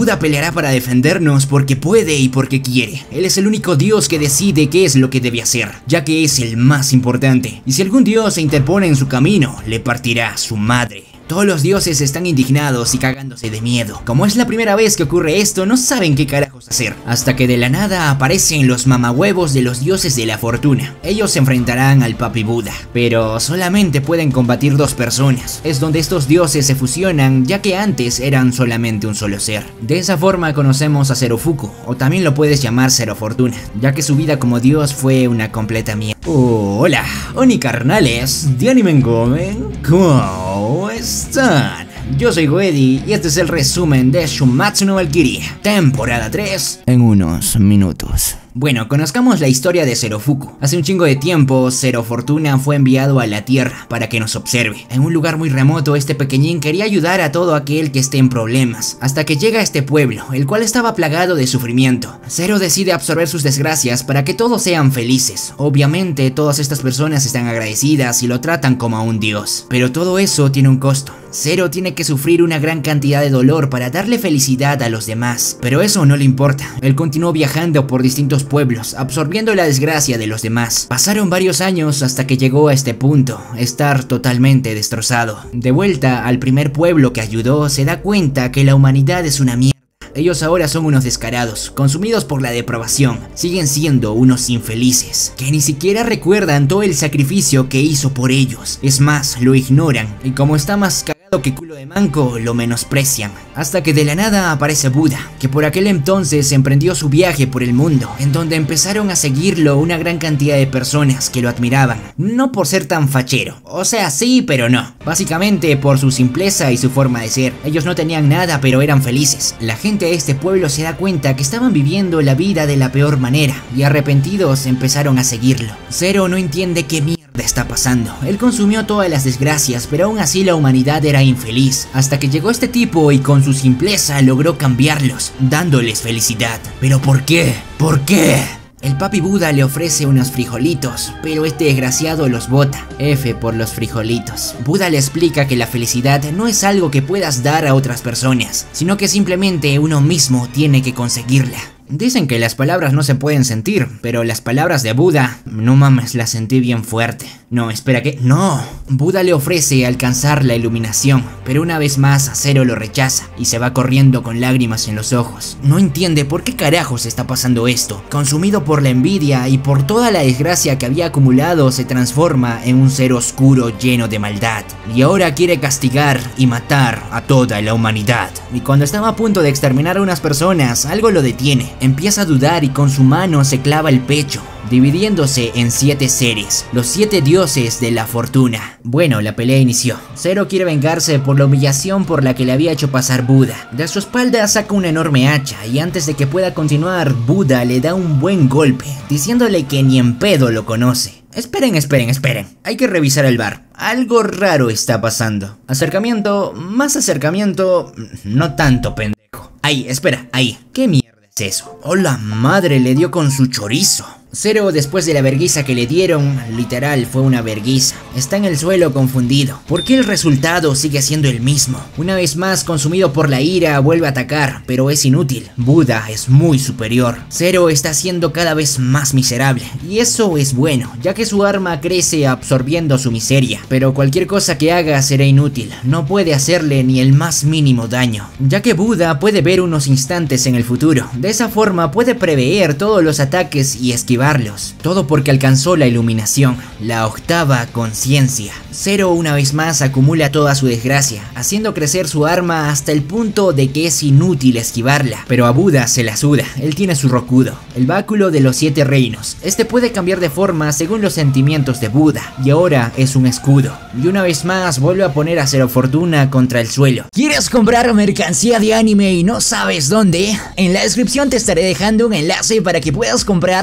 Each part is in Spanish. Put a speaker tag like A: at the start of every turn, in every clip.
A: Buda peleará para defendernos porque puede y porque quiere. Él es el único dios que decide qué es lo que debe hacer, ya que es el más importante. Y si algún dios se interpone en su camino, le partirá su madre. Todos los dioses están indignados y cagándose de miedo. Como es la primera vez que ocurre esto, no saben qué carajos hacer. Hasta que de la nada aparecen los mamahuevos de los dioses de la fortuna. Ellos se enfrentarán al Papi Buda, pero solamente pueden combatir dos personas. Es donde estos dioses se fusionan, ya que antes eran solamente un solo ser. De esa forma conocemos a Zerofuku, o también lo puedes llamar Zero Fortuna, ya que su vida como dios fue una completa mierda. Hola, Oni carnales de Anime Gomen, ¿cómo están? Yo soy Goedi y este es el resumen de Shumatsu no Valkyria, temporada 3, en unos minutos. Bueno, conozcamos la historia de Zerofuku. Hace un chingo de tiempo, Zero Fortuna fue enviado a la Tierra para que nos observe. En un lugar muy remoto, este pequeñín quería ayudar a todo aquel que esté en problemas, hasta que llega a este pueblo, el cual estaba plagado de sufrimiento. Zero decide absorber sus desgracias para que todos sean felices. Obviamente, todas estas personas están agradecidas y lo tratan como a un dios. Pero todo eso tiene un costo. Zero tiene que sufrir una gran cantidad de dolor para darle felicidad a los demás. Pero eso no le importa. Él continuó viajando por distintos pueblos, absorbiendo la desgracia de los demás. Pasaron varios años hasta que llegó a este punto, estar totalmente destrozado. De vuelta al primer pueblo que ayudó, se da cuenta que la humanidad es una mierda. Ellos ahora son unos descarados, consumidos por la depravación. Siguen siendo unos infelices, que ni siquiera recuerdan todo el sacrificio que hizo por ellos. Es más, lo ignoran, y como está más cagado que culo de manco, lo menosprecian. Hasta que de la nada aparece Buda, que por aquel entonces emprendió su viaje por el mundo, en donde empezaron a seguirlo una gran cantidad de personas que lo admiraban. No por ser tan fachero, o sea, sí, pero no. Básicamente por su simpleza y su forma de ser. Ellos no tenían nada, pero eran felices. La gente de este pueblo se da cuenta que estaban viviendo la vida de la peor manera, y arrepentidos empezaron a seguirlo. Zero no entiende qué mierda está pasando. Él consumió todas las desgracias, pero aún así la humanidad era infeliz, hasta que llegó este tipo y con su simpleza logró cambiarlos, dándoles felicidad. ¿Pero por qué? ¿Por qué? El Papi Buda le ofrece unos frijolitos, pero este desgraciado los bota. F por los frijolitos. Buda le explica que la felicidad no es algo que puedas dar a otras personas, sino que simplemente uno mismo tiene que conseguirla. Dicen que las palabras no se pueden sentir, pero las palabras de Buda, no mames, las sentí bien fuerte. No, espera, ¿qué? No. Buda le ofrece alcanzar la iluminación, pero una vez más Zero lo rechaza y se va corriendo con lágrimas en los ojos. No entiende por qué carajos está pasando esto. Consumido por la envidia y por toda la desgracia que había acumulado, se transforma en un ser oscuro lleno de maldad. Y ahora quiere castigar y matar a toda la humanidad. Y cuando estaba a punto de exterminar a unas personas, algo lo detiene. Empieza a dudar y con su mano se clava el pecho, dividiéndose en 7 seres, los 7 dioses de la fortuna. Bueno, la pelea inició. Zero quiere vengarse por la humillación por la que le había hecho pasar Buda. De su espalda saca una enorme hacha y antes de que pueda continuar, Buda le da un buen golpe, diciéndole que ni en pedo lo conoce. Esperen. Hay que revisar el bar. Algo raro está pasando. Acercamiento, más acercamiento, no tanto, pendejo. Ahí, espera, ahí. ¿Qué mierda es eso? ¡Oh, la madre! Le dio con su chorizo. Zero, después de la verguiza que le dieron, literal fue una verguiza, está en el suelo confundido. ¿Por qué el resultado sigue siendo el mismo? Una vez más, consumido por la ira, vuelve a atacar, pero es inútil. Buda es muy superior. Zero está siendo cada vez más miserable, y eso es bueno, ya que su arma crece absorbiendo su miseria. Pero cualquier cosa que haga será inútil, no puede hacerle ni el más mínimo daño, ya que Buda puede ver unos instantes en el futuro. De esa forma puede prever todos los ataques y esquivar. Todo porque alcanzó la iluminación, la octava conciencia. Zero una vez más acumula toda su desgracia, haciendo crecer su arma hasta el punto de que es inútil esquivarla. Pero a Buda se la suda, él tiene su Rokudo, el báculo de los 7 reinos. Este puede cambiar de forma según los sentimientos de Buda, y ahora es un escudo. Y una vez más vuelve a poner a Zero Fortuna contra el suelo. ¿Quieres comprar mercancía de anime y no sabes dónde? En la descripción te estaré dejando un enlace para que puedas comprar la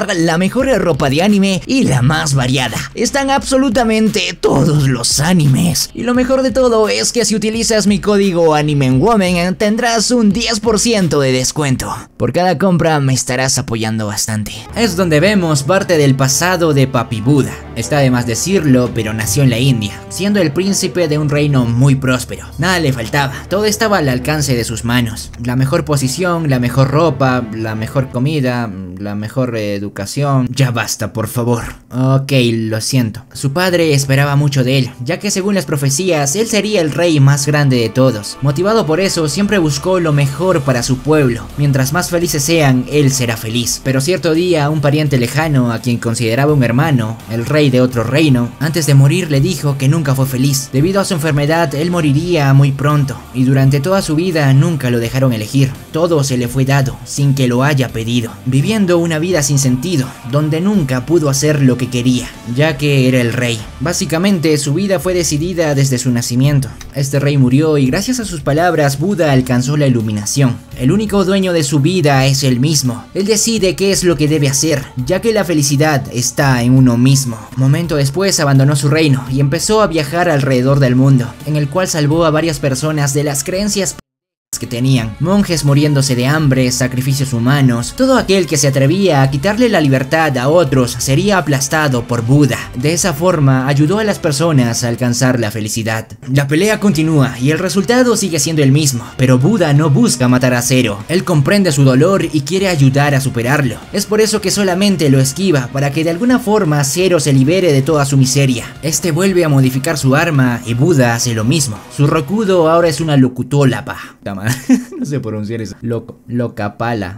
A: mejor ropa de anime y la más variada. Están absolutamente todos los animes. Y lo mejor de todo es que si utilizas mi código AnimeWoman tendrás un 10% de descuento. Por cada compra me estarás apoyando bastante. Es donde vemos parte del pasado de Papi Buda. Está de más decirlo, pero nació en la India, siendo el príncipe de un reino muy próspero. Nada le faltaba, todo estaba al alcance de sus manos. La mejor posición, la mejor ropa, la mejor comida, la mejor educación. Ya basta, por favor. Ok, lo siento. Su padre esperaba mucho de él, ya que según las profecías, él sería el rey más grande de todos. Motivado por eso, siempre buscó lo mejor para su pueblo. Mientras más felices sean, él será feliz. Pero cierto día, un pariente lejano, a quien consideraba un hermano, el rey de otro reino, antes de morir le dijo que nunca fue feliz. Debido a su enfermedad, él moriría muy pronto, y durante toda su vida nunca lo dejaron elegir. Todo se le fue dado, sin que lo haya pedido, viviendo una vida sin sentido, donde nunca pudo hacer lo que quería, ya que era el rey. Básicamente, su vida fue decidida desde su nacimiento. Este rey murió y gracias a sus palabras, Buda alcanzó la iluminación. El único dueño de su vida es él mismo. Él decide qué es lo que debe hacer, ya que la felicidad está en uno mismo. Momento después abandonó su reino y empezó a viajar alrededor del mundo, en el cual salvó a varias personas de las creencias que tenían, monjes muriéndose de hambre, sacrificios humanos. Todo aquel que se atrevía a quitarle la libertad a otros sería aplastado por Buda. De esa forma ayudó a las personas a alcanzar la felicidad. La pelea continúa y el resultado sigue siendo el mismo, pero Buda no busca matar a Zero. Él comprende su dolor y quiere ayudar a superarlo. Es por eso que solamente lo esquiva, para que de alguna forma Zero se libere de toda su miseria. Este vuelve a modificar su arma y Buda hace lo mismo. Su Rokudo ahora es una Lokutólapa. No sé pronunciar eso. Lokapala,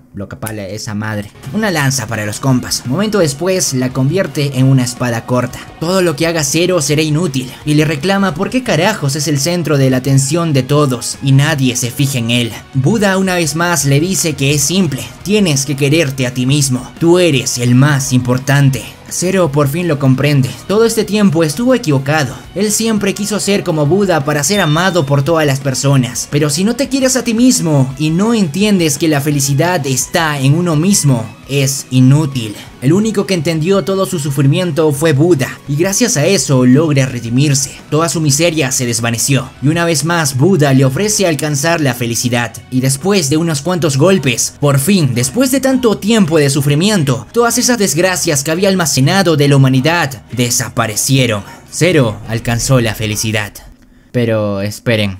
A: esa madre. Una lanza para los compas. Momento después la convierte en una espada corta. Todo lo que haga Zero será inútil, y le reclama por qué carajos es el centro de la atención de todos y nadie se fija en él. Buda una vez más le dice que es simple: tienes que quererte a ti mismo. Tú eres el más importante. Zero por fin lo comprende. Todo este tiempo estuvo equivocado. Él siempre quiso ser como Buda para ser amado por todas las personas. Pero si no te quieres a ti mismo y no entiendes que la felicidad está en uno mismo, es inútil. El único que entendió todo su sufrimiento fue Buda, y gracias a eso logra redimirse. Toda su miseria se desvaneció, y una vez más Buda le ofrece alcanzar la felicidad. Y después de unos cuantos golpes, por fin, después de tanto tiempo de sufrimiento, todas esas desgracias que había almacenado de la humanidad desaparecieron. Zero alcanzó la felicidad. Pero esperen.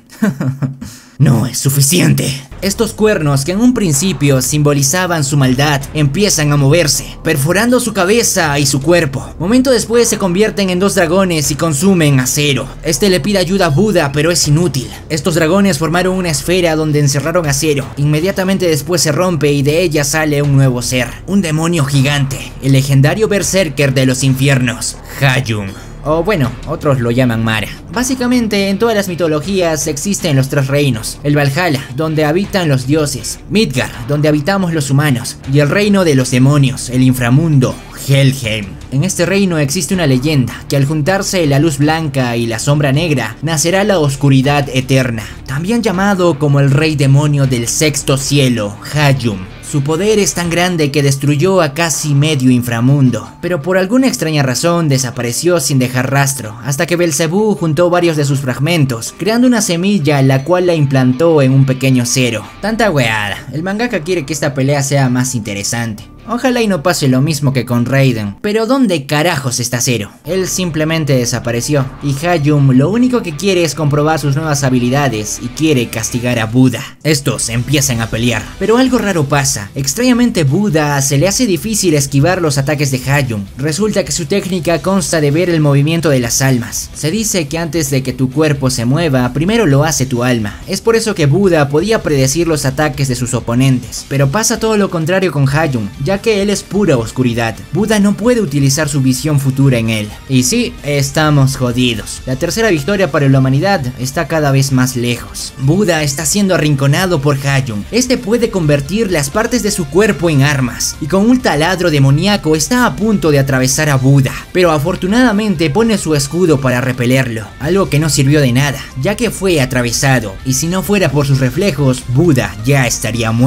A: No es suficiente. Estos cuernos, que en un principio simbolizaban su maldad, empiezan a moverse, perforando su cabeza y su cuerpo. Momento después se convierten en dos dragones y consumen a Zero. Este le pide ayuda a Buda, pero es inútil. Estos dragones formaron una esfera donde encerraron a Zero. Inmediatamente después se rompe y de ella sale un nuevo ser, un demonio gigante, el legendario berserker de los infiernos, Hayum. O bueno, otros lo llaman Mara. Básicamente, en todas las mitologías existen los tres reinos: el Valhalla, donde habitan los dioses; Midgard, donde habitamos los humanos; y el reino de los demonios, el inframundo, Helheim. En este reino existe una leyenda, que al juntarse la luz blanca y la sombra negra, nacerá la oscuridad eterna, también llamado como el rey demonio del sexto cielo, Hayum. Su poder es tan grande que destruyó a casi medio inframundo, pero por alguna extraña razón desapareció sin dejar rastro, hasta que Belzebú juntó varios de sus fragmentos, creando una semilla la cual la implantó en un pequeño Zero. Tanta weada, el mangaka quiere que esta pelea sea más interesante. Ojalá y no pase lo mismo que con Raiden. Pero ¿dónde carajos está Zero? Él simplemente desapareció, y Hayum lo único que quiere es comprobar sus nuevas habilidades y quiere castigar a Buda. Estos empiezan a pelear, pero algo raro pasa. Extrañamente, Buda se le hace difícil esquivar los ataques de Hayum. Resulta que su técnica consta de ver el movimiento de las almas. Se dice que antes de que tu cuerpo se mueva, primero lo hace tu alma. Es por eso que Buda podía predecir los ataques de sus oponentes. Pero pasa todo lo contrario con Hayum, ya que él es pura oscuridad. Buda no puede utilizar su visión futura en él. Y sí, estamos jodidos. La tercera victoria para la humanidad está cada vez más lejos. Buda está siendo arrinconado por Hayum. Este puede convertir las partes de su cuerpo en armas, y con un taladro demoníaco está a punto de atravesar a Buda, pero afortunadamente pone su escudo para repelerlo, algo que no sirvió de nada, ya que fue atravesado, y si no fuera por sus reflejos, Buda ya estaría muerto.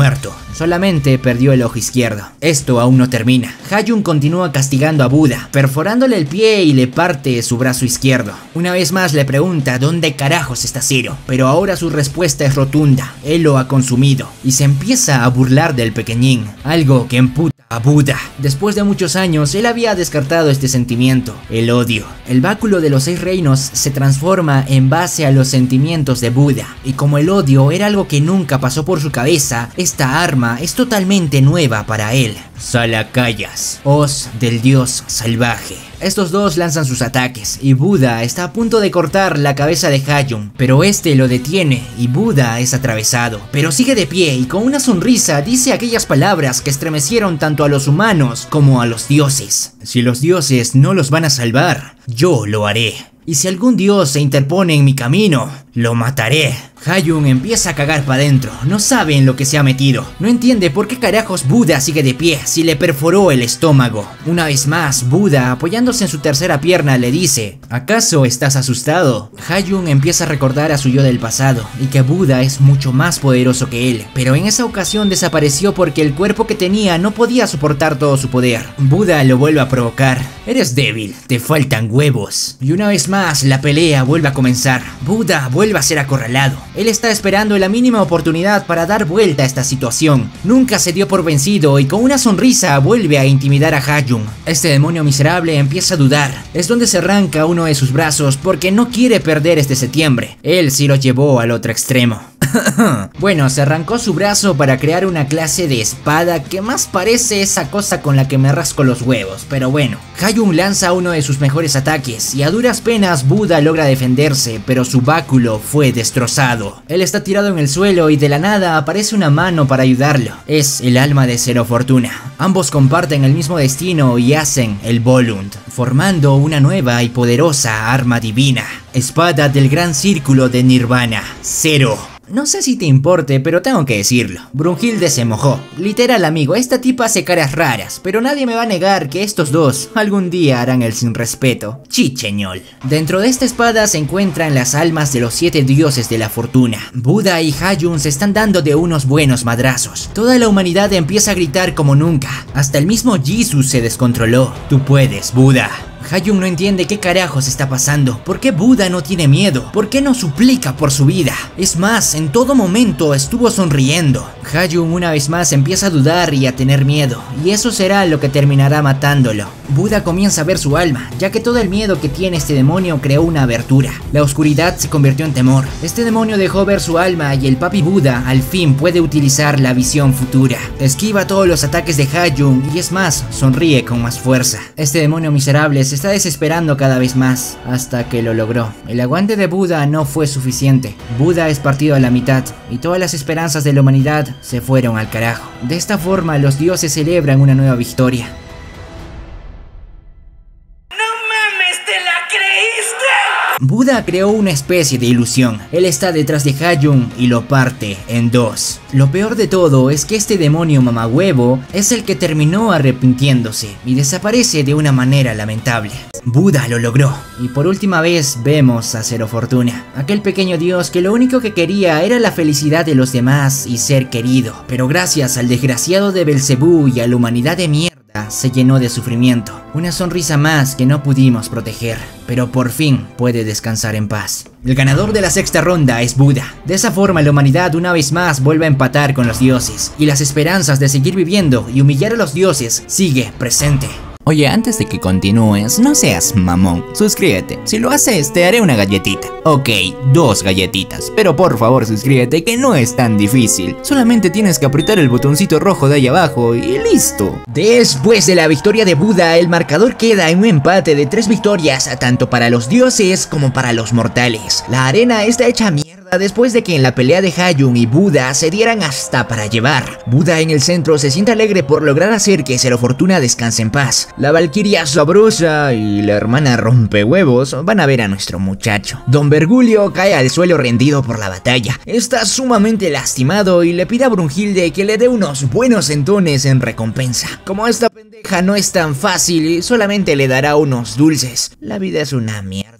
A: solamente perdió el ojo izquierdo. Esto aún no termina. Ha-Jun continúa castigando a Buda, perforándole el pie y le parte su brazo izquierdo. Una vez más le pregunta dónde carajos está Zero, pero ahora su respuesta es rotunda. Él lo ha consumido y se empieza a burlar del pequeñín, algo que emputa a Buda. Después de muchos años, él había descartado este sentimiento, el odio. El báculo de los 6 reinos se transforma en base a los sentimientos de Buda, y como el odio era algo que nunca pasó por su cabeza, esta arma es totalmente nueva para él. Salakayas, hoz del dios salvaje. Estos dos lanzan sus ataques y Buda está a punto de cortar la cabeza de Ha-Jun, pero este lo detiene y Buda es atravesado, pero sigue de pie y con una sonrisa dice aquellas palabras que estremecieron tanto a los humanos como a los dioses. Si los dioses no los van a salvar, yo lo haré. Y si algún dios se interpone en mi camino, lo mataré. Ha-Jun empieza a cagar para adentro, no sabe en lo que se ha metido. No entiende por qué carajos Buda sigue de pie si le perforó el estómago. Una vez más, Buda, apoyándose en su tercera pierna, le dice: ¿acaso estás asustado? Ha-Jun empieza a recordar a su yo del pasado y que Buda es mucho más poderoso que él, pero en esa ocasión desapareció porque el cuerpo que tenía no podía soportar todo su poder. Buda lo vuelve a provocar: eres débil, te faltan huevos. Y una vez más, la pelea vuelve a comenzar. Buda vuelve a ser acorralado. Él está esperando la mínima oportunidad para dar vuelta a esta situación. Nunca se dio por vencido y con una sonrisa vuelve a intimidar a Ha-Jun. Este demonio miserable empieza a dudar. Es donde se arranca uno de sus brazos porque no quiere perder este septiembre. Él sí lo llevó al otro extremo. Bueno, se arrancó su brazo para crear una clase de espada que más parece esa cosa con la que me rasco los huevos, pero bueno. Ha-Jun lanza uno de sus mejores ataques y a duras penas Buda logra defenderse, pero su báculo fue destrozado. Él está tirado en el suelo y de la nada aparece una mano para ayudarlo. Es el alma de Zero Fortuna. Ambos comparten el mismo destino y hacen el Volund, formando una nueva y poderosa arma divina. Espada del Gran Círculo de Nirvana, Zero. No sé si te importe, pero tengo que decirlo. Brunhilde se mojó. Literal, amigo, esta tipa hace caras raras, pero nadie me va a negar que estos dos algún día harán el sin respeto. Chicheñol. Dentro de esta espada se encuentran las almas de los 7 dioses de la fortuna. Buda y Ha-Jun se están dando de unos buenos madrazos. Toda la humanidad empieza a gritar como nunca. Hasta el mismo Jesus se descontroló. Tú puedes, Buda. Ha-Jun no entiende qué carajos está pasando. ¿Por qué Buda no tiene miedo? ¿Por qué no suplica por su vida? Es más, en todo momento estuvo sonriendo. Ha-Jun una vez más empieza a dudar y a tener miedo, y eso será lo que terminará matándolo. Buda comienza a ver su alma, ya que todo el miedo que tiene este demonio creó una abertura. La oscuridad se convirtió en temor. Este demonio dejó ver su alma y el papi Buda al fin puede utilizar la visión futura. Esquiva todos los ataques de Ha-Jun y es más, sonríe con más fuerza. Este demonio miserable se está desesperando cada vez más, hasta que lo logró. El aguante de Buda no fue suficiente. Buda es partido a la mitad, y todas las esperanzas de la humanidad se fueron al carajo. De esta forma, los dioses celebran una nueva victoria. Buda creó una especie de ilusión. Él está detrás de Ha-Jun y lo parte en dos. Lo peor de todo es que este demonio mamahuevo es el que terminó arrepintiéndose y desaparece de una manera lamentable. Buda lo logró y por última vez vemos a Zero Fortuna, aquel pequeño dios que lo único que quería era la felicidad de los demás y ser querido, pero gracias al desgraciado de Belcebú y a la humanidad de mierda se llenó de sufrimiento. Una sonrisa más que no pudimos proteger, pero por fin puede descansar en paz. El ganador de la sexta ronda es Buda. De esa forma la humanidad una vez más vuelve a empatar con los dioses, y las esperanzas de seguir viviendo y humillar a los dioses sigue presente.
B: Oye, antes de que continúes, no seas mamón, suscríbete. Si lo haces, te haré una galletita. Ok, 2 galletitas, pero por favor suscríbete que no es tan difícil. Solamente tienes que apretar el botoncito rojo de ahí abajo y listo.
A: Después de la victoria de Buda, el marcador queda en un empate de 3 victorias, tanto para los dioses como para los mortales. La arena está hecha mierda después de que en la pelea de Ha-Jun y Buda se dieran hasta para llevar. Buda en el centro se siente alegre por lograr hacer que Zero Fortuna descanse en paz. La Valquiria Sabrosa y la hermana Rompehuevos van a ver a nuestro muchacho. Don Bergoglio cae al suelo rendido por la batalla. Está sumamente lastimado y le pide a Brunhilde que le dé unos buenos sentones en recompensa. Como esta pendeja no es tan fácil, solamente le dará unos dulces. La vida es una mierda.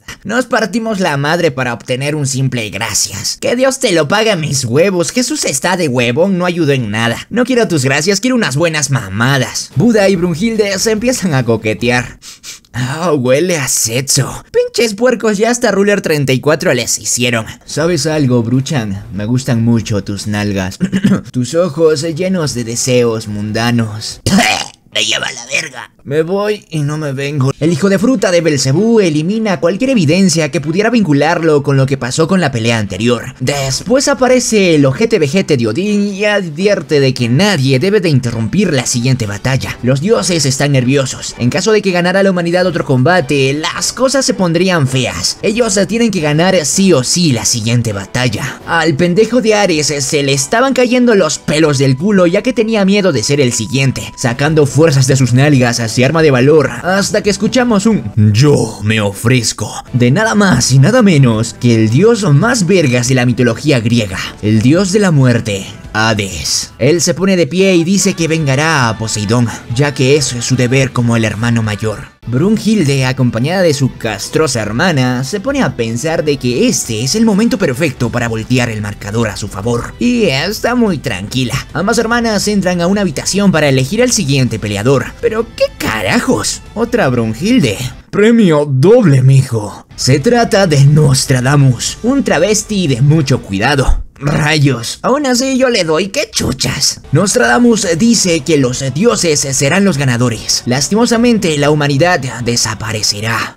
B: Nos partimos la madre para obtener un simple gracias. Que Dios te lo pague a mis huevos. Jesús está de huevón, no ayudó en nada. No quiero tus gracias, quiero unas buenas mamadas. Buda y Brunhilde se empiezan a coquetear. Ah, huele a sexo. Pinches puercos, ya hasta Ruler 34 les hicieron. ¿Sabes algo, Bruchan? Me gustan mucho tus nalgas. Tus ojos llenos de deseos mundanos. Me lleva la verga. Me voy y no me vengo. El hijo de fruta de Belcebú elimina cualquier evidencia que pudiera vincularlo con lo que pasó con la pelea anterior. Después aparece el ojete vejete de Odín y advierte de que nadie debe de interrumpir la siguiente batalla. Los dioses están nerviosos. En caso de que ganara la humanidad otro combate, las cosas se pondrían feas. Ellos tienen que ganar sí o sí la siguiente batalla. Al pendejo de Ares se le estaban cayendo los pelos del culo ya que tenía miedo de ser el siguiente, sacando fuerzas de sus nalgas hacia arma de valor, hasta que escuchamos un "yo me ofrezco" de nada más y nada menos que el dios más vergas de la mitología griega, el dios de la muerte, Hades. Él se pone de pie y dice que vengará a Poseidón, ya que eso es su deber como el hermano mayor. Brunhilde, acompañada de su castrosa hermana, se pone a pensar de que este es el momento perfecto para voltear el marcador a su favor, y está muy tranquila. Ambas hermanas entran a una habitación para elegir al siguiente peleador. ¿Pero qué carajos? Otra Brunhilde. Premio doble, mijo. Se trata de Nostradamus, un travesti de mucho cuidado. Rayos, aún así yo le doy que chuchas. Nostradamus dice que los dioses serán los ganadores. Lastimosamente, la humanidad desaparecerá.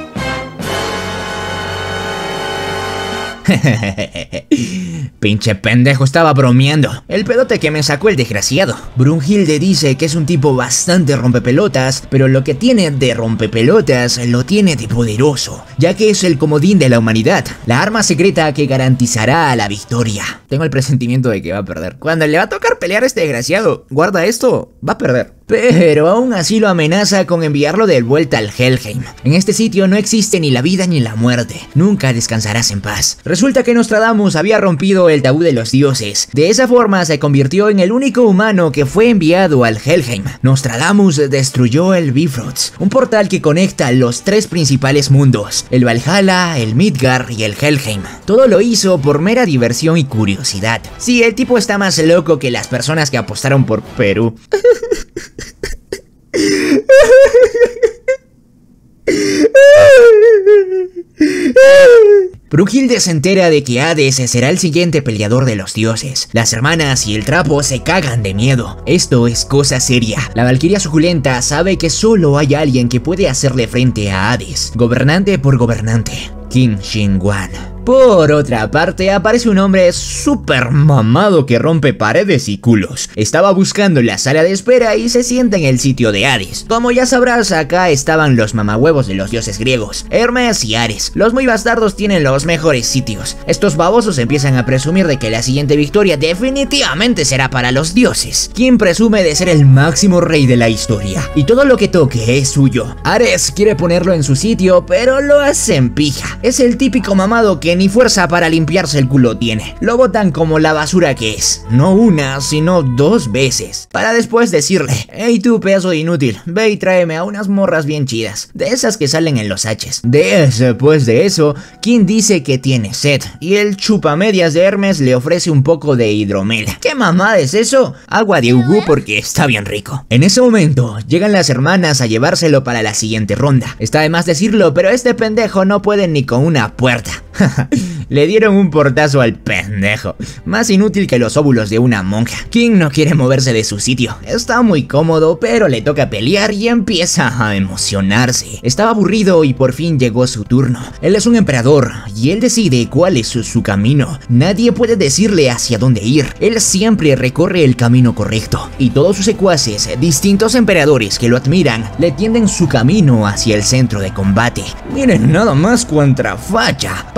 B: Pinche pendejo, estaba bromeando. El pedote que me sacó el desgraciado. Brunhilde dice que es un tipo bastante rompepelotas, pero lo que tiene de rompepelotas lo tiene de poderoso, ya que es el comodín de la humanidad, la arma secreta que garantizará la victoria. Tengo el presentimiento de que va a perder. Cuando le va a tocar pelear a este desgraciado, guarda esto, va a perder. Pero aún así lo amenaza con enviarlo de vuelta al Helheim. En este sitio no existe ni la vida ni la muerte. Nunca descansarás en paz. Resulta que Nostradamus había rompido el tabú de los dioses. De esa forma se convirtió en el único humano que fue enviado al Helheim. Nostradamus destruyó el Bifrost, un portal que conecta los tres principales mundos: el Valhalla, el Midgard y el Helheim. Todo lo hizo por mera diversión y curiosidad. Sí, el tipo está más loco que las personas que apostaron por Perú. Brunhilde se entera de que Hades será el siguiente peleador de los dioses. Las hermanas y el trapo se cagan de miedo. Esto es cosa seria. La valquiria suculenta sabe que solo hay alguien que puede hacerle frente a Hades, gobernante por gobernante: Qin Shi Huang. Por otra parte, aparece un hombre súper mamado que rompe paredes y culos. Estaba buscando la sala de espera y se sienta en el sitio de Hades. Como ya sabrás, acá estaban los mamahuevos de los dioses griegos, Hermes y Ares. Los muy bastardos tienen los mejores sitios. Estos babosos empiezan a presumir de que la siguiente victoria definitivamente será para los dioses. Quien presume de ser el máximo rey de la historia, y todo lo que toque es suyo. Ares quiere ponerlo en su sitio, pero lo hacen pija. Es el típico mamado que ni fuerza para limpiarse el culo tiene. Lo botan como la basura que es, no una, sino 2 veces, para después decirle: hey tú, pedazo de inútil, ve y tráeme a unas morras bien chidas, de esas que salen en los H's. Después de eso, Qin dice que tiene sed, y el chupamedias de Hermes le ofrece un poco de hidromel. ¿Qué mamada es eso? Agua de Ugu, porque está bien rico. En ese momento, llegan las hermanas a llevárselo para la siguiente ronda. Está de más decirlo, pero este pendejo no puede ni con una puerta. Le dieron un portazo al pendejo, más inútil que los óvulos de una monja. Qin no quiere moverse de su sitio, está muy cómodo, pero le toca pelear y empieza a emocionarse. Estaba aburrido y por fin llegó su turno. Él es un emperador y él decide cuál es su camino. Nadie puede decirle hacia dónde ir. Él siempre recorre el camino correcto, y todos sus secuaces, distintos emperadores que lo admiran, le tienden su camino hacia el centro de combate. Miren nada más cuánta facha.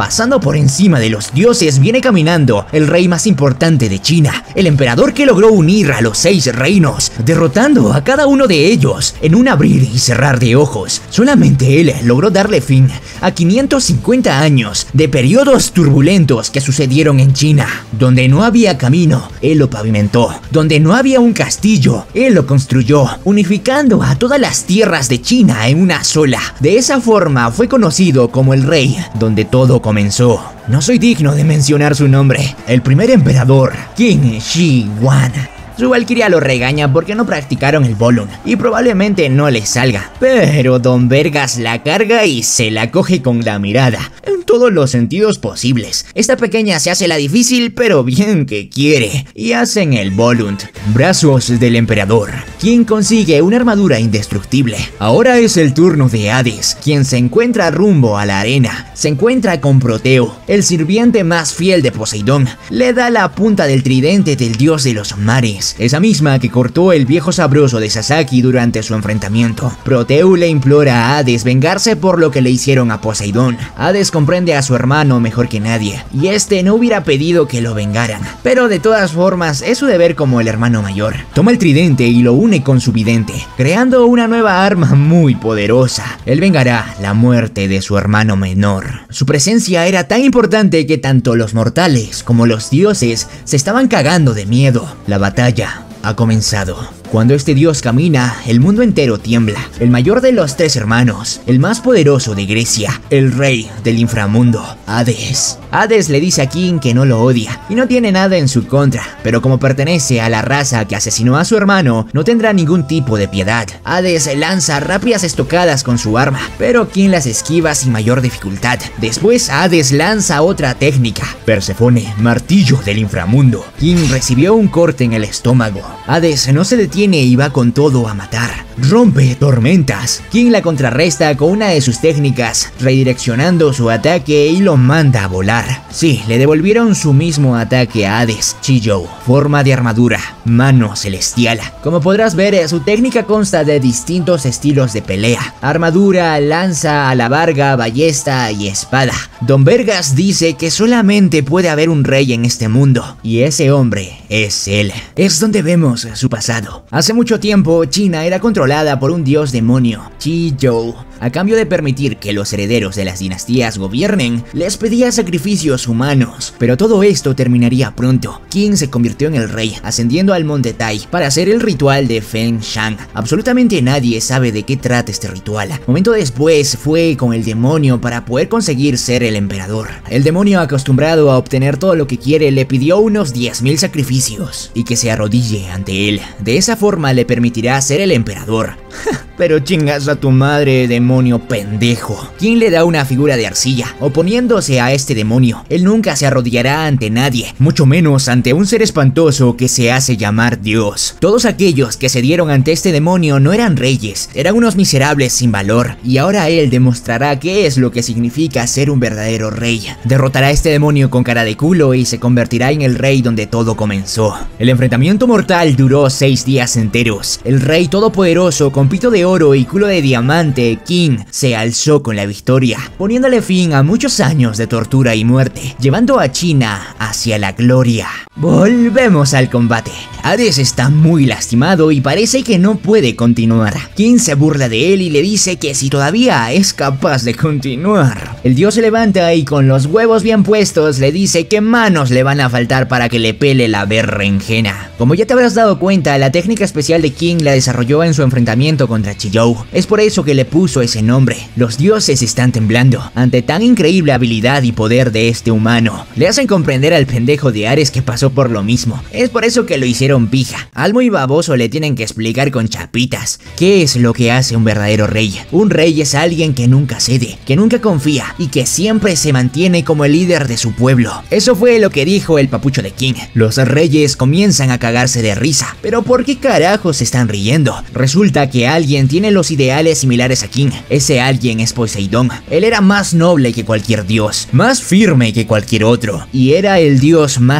A: Pasando por encima de los dioses viene caminando el rey más importante de China, el emperador que logró unir a los 6 reinos, derrotando a cada uno de ellos en un abrir y cerrar de ojos. Solamente él logró darle fin a 550 años de periodos turbulentos que sucedieron en China. Donde no había camino, él lo pavimentó. Donde no había un castillo, él lo construyó, unificando a todas las tierras de China en una sola. De esa forma fue conocido como el rey donde todo comenzó. No soy digno de mencionar su nombre. El primer emperador, Qin Shi Huang. Su valquiria lo regaña porque no practicaron el Bolun y probablemente no les salga, pero Don Vergas la carga y se la coge con la mirada, en todos los sentidos posibles. Esta pequeña se hace la difícil, pero bien que quiere, y hacen el Bolun. Brazos del emperador, quien consigue una armadura indestructible. Ahora es el turno de Hades, quien se encuentra rumbo a la arena. Se encuentra con Proteo, el sirviente más fiel de Poseidón. Le da la punta del tridente del dios de los mares, esa misma que cortó el viejo sabroso de Sasaki durante su enfrentamiento. Proteo le implora a Hades vengarse por lo que le hicieron a Poseidón. Hades comprende a su hermano mejor que nadie, y este no hubiera pedido que lo vengaran, pero de todas formas es su deber como el hermano mayor. Toma el tridente y lo une con su vidente, creando una nueva arma muy poderosa. Él vengará la muerte de su hermano menor. Su presencia era tan importante que tanto los mortales como los dioses se estaban cagando de miedo. La batalla ha comenzado. Cuando este dios camina, el mundo entero tiembla. El mayor de los 3 hermanos, el más poderoso de Grecia, el rey del inframundo, Hades. Hades le dice a King que no lo odia y no tiene nada en su contra, pero como pertenece a la raza que asesinó a su hermano, no tendrá ningún tipo de piedad. Hades lanza rápidas estocadas con su arma, pero King las esquiva sin mayor dificultad. Después Hades lanza otra técnica, Persefone, martillo del inframundo. King recibió un corte en el estómago. Hades no se detiene y va con todo a matar. Rompe tormentas. King la contrarresta con una de sus técnicas, redireccionando su ataque y lo manda a volar. Sí, le devolvieron su mismo ataque a Hades. Chiyou, forma de armadura, mano celestial. Como podrás ver, su técnica consta de distintos estilos de pelea: armadura, lanza, alabarga, ballesta y espada. Don Vergas dice que solamente puede haber un rey en este mundo, y ese hombre es él. Es donde vemos su pasado. Hace mucho tiempo, China era controlada por un dios demonio, Chiyou. A cambio de permitir que los herederos de las dinastías gobiernen, les pedía sacrificios humanos. Pero todo esto terminaría pronto. King se convirtió en el rey, ascendiendo al monte Tai para hacer el ritual de Feng Shang. Absolutamente nadie sabe de qué trata este ritual. Momento después fue con el demonio para poder conseguir ser el emperador. El demonio, acostumbrado a obtener todo lo que quiere, le pidió unos 10.000 sacrificios y que se arrodille ante él. De esa forma le permitirá ser el emperador. Pero chingas a tu madre, demonio pendejo. ¿Quién le da una figura de arcilla oponiéndose a este demonio? Él nunca se arrodillará ante nadie, mucho menos ante un ser espantoso que se hace llamar Dios. Todos aquellos que se dieron ante este demonio no eran reyes, eran unos miserables sin valor, y ahora él demostrará qué es lo que significa ser un verdadero rey. Derrotará a este demonio con cara de culo y se convertirá en el rey donde todo comenzó. El enfrentamiento mortal duró 6 días enteros. El rey todopoderoso, con pito de oro y culo de diamante, King, se alzó con la victoria, poniéndole fin a muchos años de tortura y muerte, llevando a China hacia la gloria. Volvemos al combate. Hades está muy lastimado y parece que no puede continuar. King se burla de él y le dice que si todavía es capaz de continuar. El dios se levanta y con los huevos bien puestos le dice que manos le van a faltar para que le pele la berenjena. Como ya te habrás dado cuenta, la técnica especial de King la desarrolló en su enfrentamiento contra Chiyou. Es por eso que le puso ese nombre. Los dioses están temblando ante tan increíble habilidad y poder de este humano. Le hacen comprender al pendejo de Ares que pasó por lo mismo. Es por eso que lo hicieron pija. Al muy baboso le tienen que explicar con chapitas qué es lo que hace un verdadero rey. Un rey es alguien que nunca cede, que nunca confía y que siempre se mantiene como el líder de su pueblo. Eso fue lo que dijo el papucho de King. Los reyes comienzan a cagarse de risa. ¿Pero por qué carajos se están riendo? Resulta que alguien tiene los ideales similares a King. Ese alguien es Poseidón. Él era más noble que cualquier dios, más firme que cualquier otro, y era el dios más digno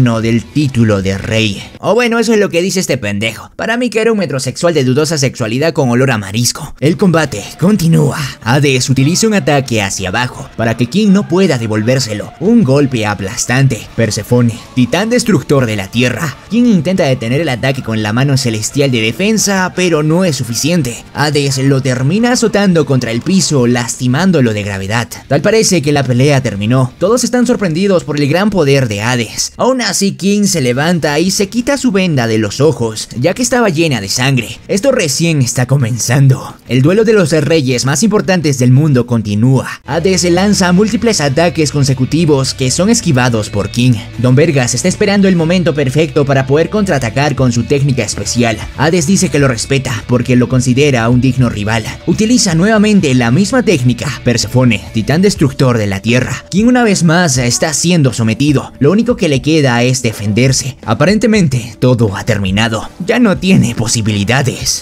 A: trono del título de rey. O bueno, eso es lo que dice este pendejo. Para mí que era un metrosexual de dudosa sexualidad con olor a marisco. El combate continúa. Hades utiliza un ataque hacia abajo para que King no pueda devolvérselo. Un golpe aplastante. Persefone, titán destructor de la tierra. King intenta detener el ataque con la mano celestial de defensa, pero no es suficiente. Hades lo termina azotando contra el piso, lastimándolo de gravedad. Tal parece que la pelea terminó. Todos están sorprendidos por el gran poder de Hades. Aún así, King se levanta y se quita su venda de los ojos, ya que estaba llena de sangre. Esto recién está comenzando. El duelo de los reyes más importantes del mundo continúa. Hades lanza múltiples ataques consecutivos que son esquivados por King. Don Vergas está esperando el momento perfecto para poder contraatacar con su técnica especial. Hades dice que lo respeta porque lo considera un digno rival. Utiliza nuevamente la misma técnica. Persefone, titán destructor de la tierra. King una vez más está siendo sometido. Lo único que le queda es defenderse. Aparentemente todo ha terminado. Ya no tiene posibilidades.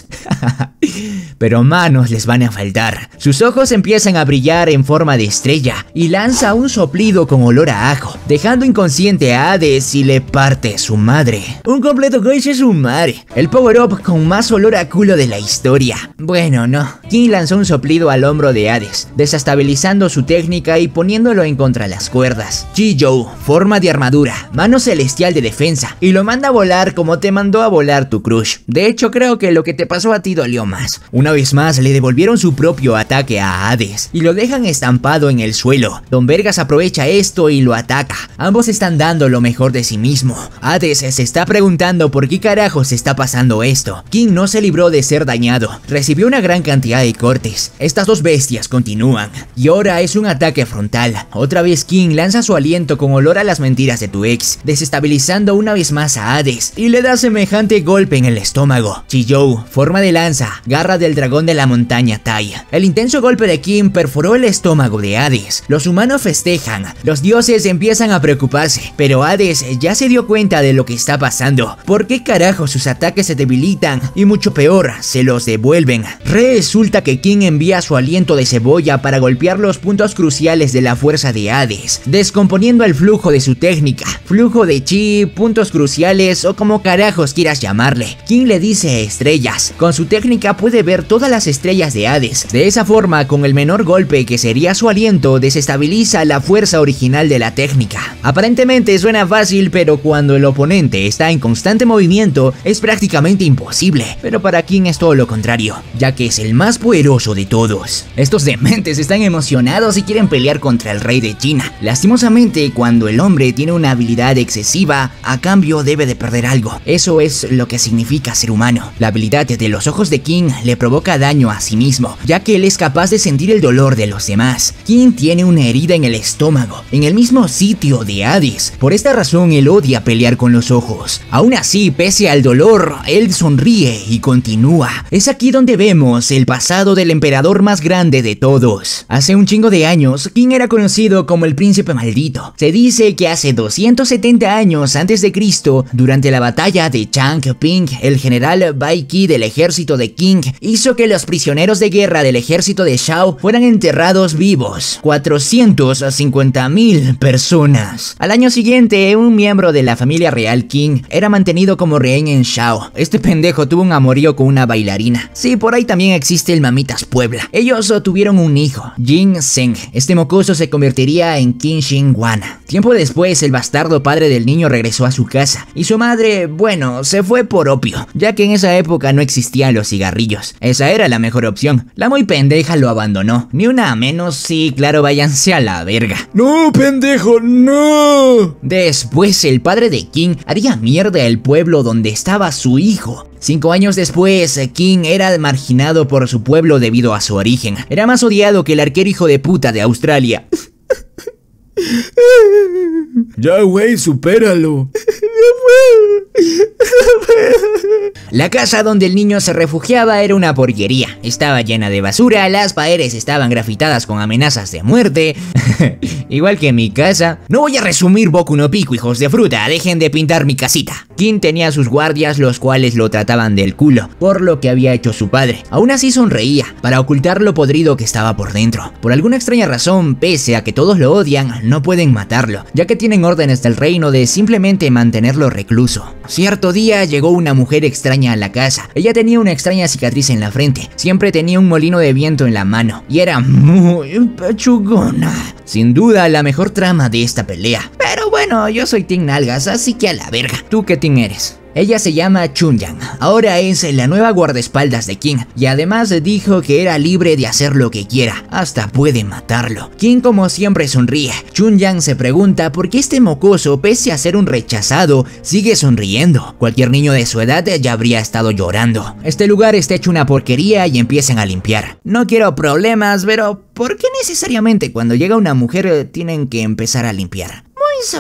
A: Pero manos les van a faltar. Sus ojos empiezan a brillar en forma de estrella y lanza un soplido con olor a ajo, dejando inconsciente a Hades y le parte su madre. Un completo coche su madre. El power-up con más olor a culo de la historia. Bueno, no. King lanzó un soplido al hombro de Hades, desestabilizando su técnica y poniéndolo en contra las cuerdas. Chi-Joe, forma de armadura, mano celestial de defensa, y lo manda a volar como te mandó a volar tu crush. De hecho, creo que lo que te pasó a ti dolió más. Una vez más le devolvieron su propio ataque a Hades y lo dejan estampado en el suelo. Don Vergas aprovecha esto y lo ataca. Ambos están dando lo mejor de sí mismo. Hades se está preguntando por qué carajos está pasando esto. King no se libró de ser dañado. Recibió una gran cantidad de cortes. Estas dos bestias continúan. Y ahora es un ataque frontal. Otra vez King lanza su aliento con olor a las mentiras de tu ex, desestabilizando una vez más a Hades y le da semejante golpe en el estómago. Chi-Joe, forma de lanza, garra del dragón de la montaña Tai. El intenso golpe de King perforó el estómago de Hades. Los humanos festejan. Los dioses empiezan a preocuparse, pero Hades ya se dio cuenta de lo que está pasando. ¿Por qué carajo sus ataques se debilitan? Y mucho peor, se los devuelven. Resulta que King envía su aliento de cebolla para golpear los puntos cruciales de la fuerza de Hades, descomponiendo el flujo de su técnica. Flujo de chi, puntos cruciales o como carajos quieras llamarle. King le dice estrellas. Con su técnica puede ver todas las estrellas de Hades. De esa forma, con el menor golpe que sería su aliento, desestabiliza la fuerza original de la técnica. Aparentemente suena fácil, pero cuando el oponente está en constante movimiento es prácticamente imposible. Pero para King es todo lo contrario, ya que es el más poderoso de todos. Estos dementes están emocionados y quieren pelear contra el rey de China. Lastimosamente, cuando el hombre tiene una habilidad excesiva, a cambio debe de perder algo. Eso es lo que significa ser humano. La habilidad de los ojos de King le provoca daño a sí mismo, ya que él es capaz de sentir el dolor de los demás. King tiene una herida en el estómago, en el mismo sitio de Hades. Por esta razón él odia pelear con los ojos. Aún así, pese al dolor, él sonríe y continúa. Es aquí donde vemos el pasado del emperador más grande de todos. Hace un chingo de años, King era conocido como el príncipe maldito. Se dice que hace 270 años antes de Cristo, durante la batalla de Changping, el general Bai Qi del ejército de King hizo que los prisioneros de guerra del ejército de Shao fueran enterrados vivos. 450,000 personas. Al año siguiente, un miembro de la familia real King era mantenido como rehén en Shao. Este pendejo tuvo un amorío con una bailarina. Sí, por ahí también existe el Mamitas Puebla. Ellos tuvieron un hijo, Jin Zheng. Este mocoso se convertiría en Qin Shi Huang. Tiempo después, el bastardo padre del niño regresó a su casa y su madre, bueno, se fue por opio, ya que en esa época no existían los cigarrillos. Esa era la mejor opción. La muy pendeja lo abandonó. Ni una menos, sí, claro, váyanse a la verga.
C: ¡No, pendejo, no!
A: Después, el padre de King haría mierda el pueblo donde estaba su hijo. 5 años después, King era marginado por su pueblo debido a su origen. Era más odiado que el arquero hijo de puta de Australia.
C: Ya, güey, supéralo.
A: La casa donde el niño se refugiaba era una porquería. Estaba llena de basura, las paredes estaban grafitadas con amenazas de muerte. Igual que en mi casa. No voy a resumir Boku no Pico, hijos de fruta, dejen de pintar mi casita. King tenía sus guardias, los cuales lo trataban del culo, por lo que había hecho su padre. Aún así sonreía, para ocultar lo podrido que estaba por dentro. Por alguna extraña razón, pese a que todos lo odian, no pueden matarlo, ya que tienen órdenes del reino de simplemente mantenerlo recluso. Cierto día llegó una mujer extraña a la casa. Ella tenía una extraña cicatriz en la frente, siempre tenía un molino de viento en la mano, y era muy pechugona. Sin duda la mejor trama de esta pelea. Pero bueno, yo soy Team Nalgas, así que a la verga. ¿Tú qué team eres? Ella se llama Chunhyang, ahora es la nueva guardaespaldas de King, y además dijo que era libre de hacer lo que quiera, hasta puede matarlo. King como siempre sonríe. Chunhyang se pregunta por qué este mocoso, pese a ser un rechazado, sigue sonriendo. Cualquier niño de su edad ya habría estado llorando. Este lugar está hecho una porquería y empiezan a limpiar. No quiero problemas, pero ¿por qué necesariamente cuando llega una mujer tienen que empezar a limpiar?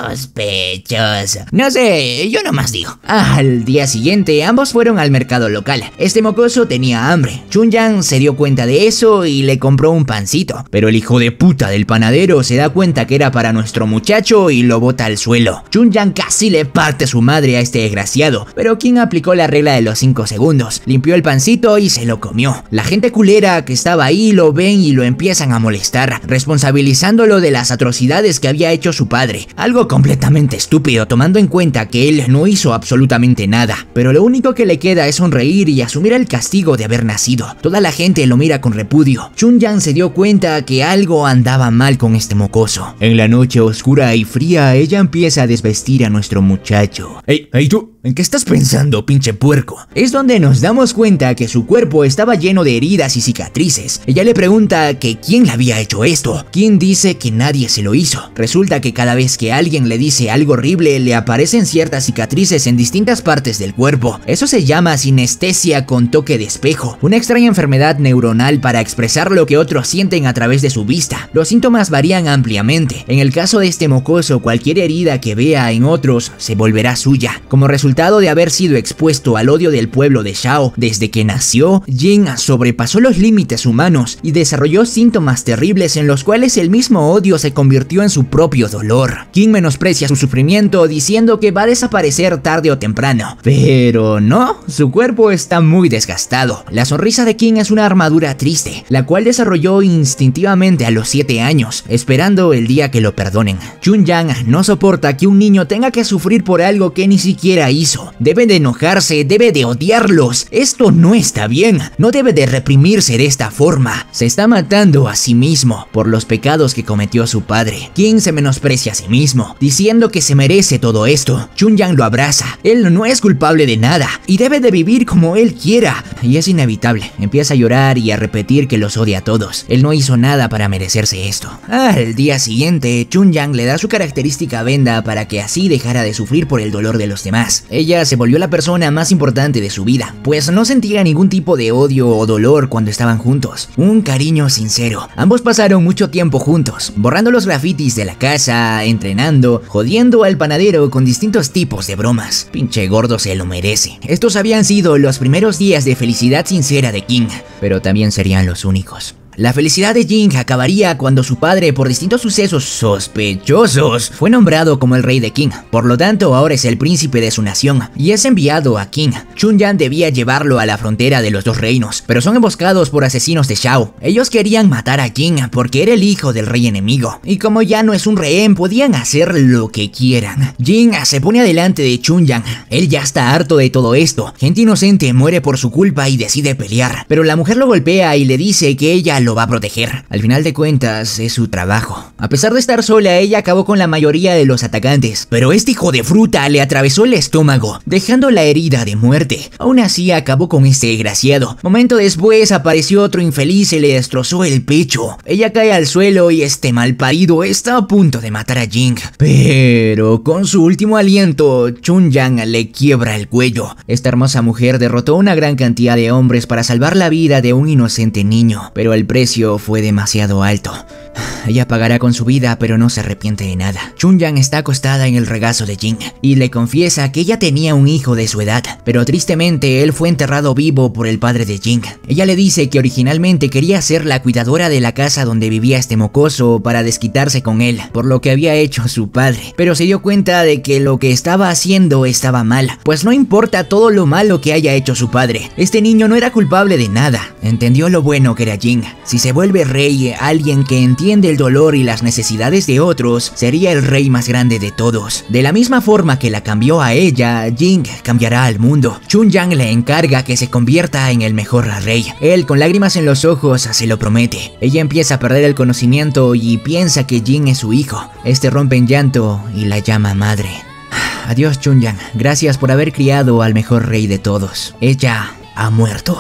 A: Sospechoso. No sé, yo nomás digo. Al día siguiente, ambos fueron al mercado local. Este mocoso tenía hambre. Chunhyang se dio cuenta de eso y le compró un pancito. Pero el hijo de puta del panadero se da cuenta que era para nuestro muchacho y lo bota al suelo. Chunhyang casi le parte su madre a este desgraciado, pero King aplicó la regla de los 5 segundos. Limpió el pancito y se lo comió. La gente culera que estaba ahí lo ven y lo empiezan a molestar, responsabilizándolo de las atrocidades que había hecho su padre. Algo completamente estúpido tomando en cuenta que él no hizo absolutamente nada, pero lo único que le queda es sonreír y asumir el castigo de haber nacido. Toda la gente lo mira con repudio. Chunhyang se dio cuenta que algo andaba mal con este mocoso. En la noche oscura y fría, ella empieza a desvestir a nuestro muchacho. Hey, tú, ¿en qué estás pensando, pinche puerco? Es donde nos damos cuenta que su cuerpo estaba lleno de heridas y cicatrices. Ella le pregunta que quién le había hecho esto. King dice que nadie se lo hizo. Resulta que cada vez que alguien le dice algo horrible, le aparecen ciertas cicatrices en distintas partes del cuerpo. Eso se llama sinestesia con toque de espejo, una extraña enfermedad neuronal para expresar lo que otros sienten a través de su vista. Los síntomas varían ampliamente. En el caso de este mocoso, cualquier herida que vea en otros se volverá suya. Como resultado de haber sido expuesto al odio del pueblo de Shao desde que nació, Jin sobrepasó los límites humanos y desarrolló síntomas terribles en los cuales el mismo odio se convirtió en su propio dolor. King menosprecia su sufrimiento diciendo que va a desaparecer tarde o temprano, pero no, su cuerpo está muy desgastado. La sonrisa de King es una armadura triste, la cual desarrolló instintivamente a los 7 años, esperando el día que lo perdonen. Chunhyang no soporta que un niño tenga que sufrir por algo que ni siquiera hizo. Debe de enojarse, debe de odiarlos. Esto no está bien, no debe de reprimirse de esta forma. Se está matando a sí mismo por los pecados que cometió su padre. King se menosprecia a sí mismo, diciendo que se merece todo esto. Chunhyang lo abraza. Él no es culpable de nada y debe de vivir como él quiera. Y es inevitable. Empieza a llorar y a repetir que los odia a todos. Él no hizo nada para merecerse esto. Al día siguiente, Chunhyang le da su característica venda para que así dejara de sufrir por el dolor de los demás. Ella se volvió la persona más importante de su vida, pues no sentía ningún tipo de odio o dolor cuando estaban juntos. Un cariño sincero. Ambos pasaron mucho tiempo juntos, borrando los grafitis de la casa, entrenando, jodiendo al panadero con distintos tipos de bromas. Pinche gordo se lo merece. Estos habían sido los primeros días de felicidad sincera de King, pero también serían los únicos. La felicidad de Jin acabaría cuando su padre, por distintos sucesos sospechosos, fue nombrado como el rey de King. Por lo tanto, ahora es el príncipe de su nación y es enviado a King. Chunhyang debía llevarlo a la frontera de los dos reinos, pero son emboscados por asesinos de Shao. Ellos querían matar a King porque era el hijo del rey enemigo, y como ya no es un rehén, podían hacer lo que quieran. Jin se pone adelante de Chunhyang. Él ya está harto de todo esto. Gente inocente muere por su culpa y decide pelear, pero la mujer lo golpea y le dice que ella lo va a proteger. Al final de cuentas, es su trabajo. A pesar de estar sola, ella acabó con la mayoría de los atacantes, pero este hijo de fruta le atravesó el estómago, dejando la herida de muerte. Aún así, acabó con este desgraciado. Momento después, apareció otro infeliz y le destrozó el pecho. Ella cae al suelo y este malparido está a punto de matar a Jin, pero con su último aliento, Chunhyang le quiebra el cuello. Esta hermosa mujer derrotó una gran cantidad de hombres para salvar la vida de un inocente niño, pero el precio fue demasiado alto.
B: Ella pagará con su vida, pero no se arrepiente de nada. Chunhyang está acostada en el regazo de Jin y le confiesa que ella tenía un hijo de su edad, pero tristemente él fue enterrado vivo por el padre de Jin. Ella le dice que originalmente quería ser la cuidadora de la casa donde vivía este mocoso para desquitarse con él por lo que había hecho su padre, pero se dio cuenta de que lo que estaba haciendo estaba mal, pues no importa todo lo malo que haya hecho su padre, este niño no era culpable de nada. Entendió lo bueno que era Jin. Si se vuelve rey, alguien que entiende el dolor y las necesidades de otros, sería el rey más grande de todos. De la misma forma que la cambió a ella, Jin cambiará al mundo. Chunhyang le encarga que se convierta en el mejor rey. Él, con lágrimas en los ojos, se lo promete. Ella empieza a perder el conocimiento y piensa que Jin es su hijo. Este rompe en llanto y la llama madre. Adiós, Chunhyang. Gracias por haber criado al mejor rey de todos. Ella ha muerto.